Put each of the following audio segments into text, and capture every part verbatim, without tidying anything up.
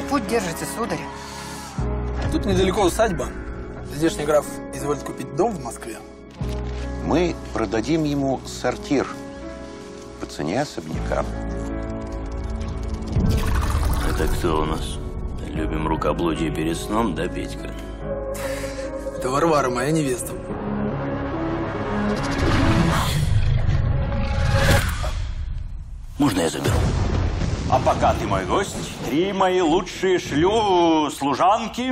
путь держите, сударь? Тут недалеко усадьба. Здешний граф изволит купить дом в Москве. Мы продадим ему сортир по цене особняка. Это кто у нас? Любим рукоблудие перед сном, да, Петька? Это Варвара, моя невеста. Можно я заберу? А пока ты мой гость, три мои лучшие шлю служанки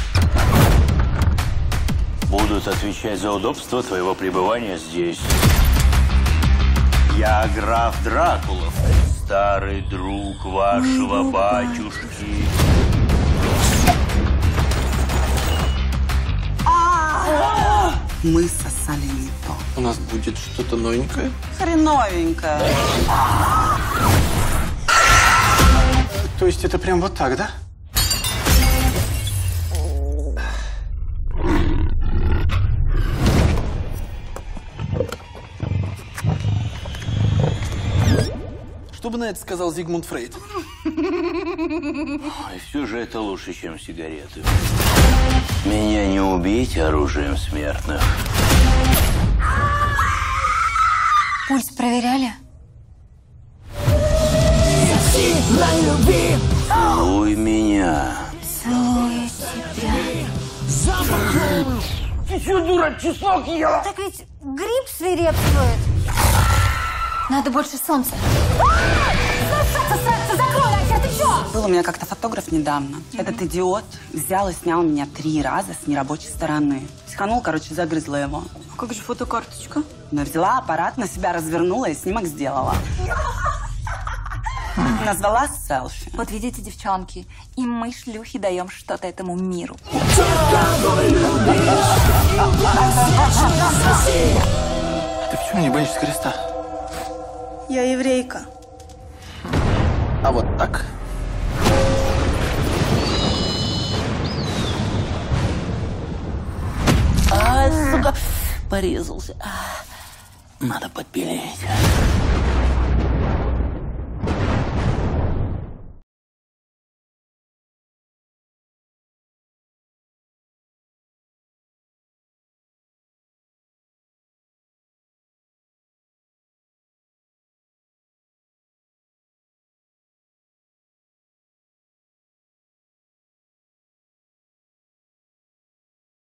будут отвечать за удобство твоего пребывания здесь. Я граф Дракулов, старый друг вашего батюшки. Мы сосали не то. У нас будет что-то новенькое. Хреновенько. То есть это прям вот так, да? Что бы на это сказал Зигмунд Фрейд? И все же это лучше, чем сигареты. Меня не убить оружием смертных. Пульс проверяли? Целуй меня. Целую тебя. Ты что, дура, чеснок ела? Так ведь грипп свирепствует. Надо больше солнца. Был у меня как-то фотограф недавно. Этот идиот взял и снял меня три раза с нерабочей стороны. Психанул, короче, загрызла его. А как же фотокарточка? Но взяла аппарат, на себя развернула и снимок сделала. Назвала селфи. Вот видите, девчонки, и мы, шлюхи, даем что-то этому миру. Ты почему не боишься креста? Я еврейка. А вот так. А, сука, порезался. Надо подпилить.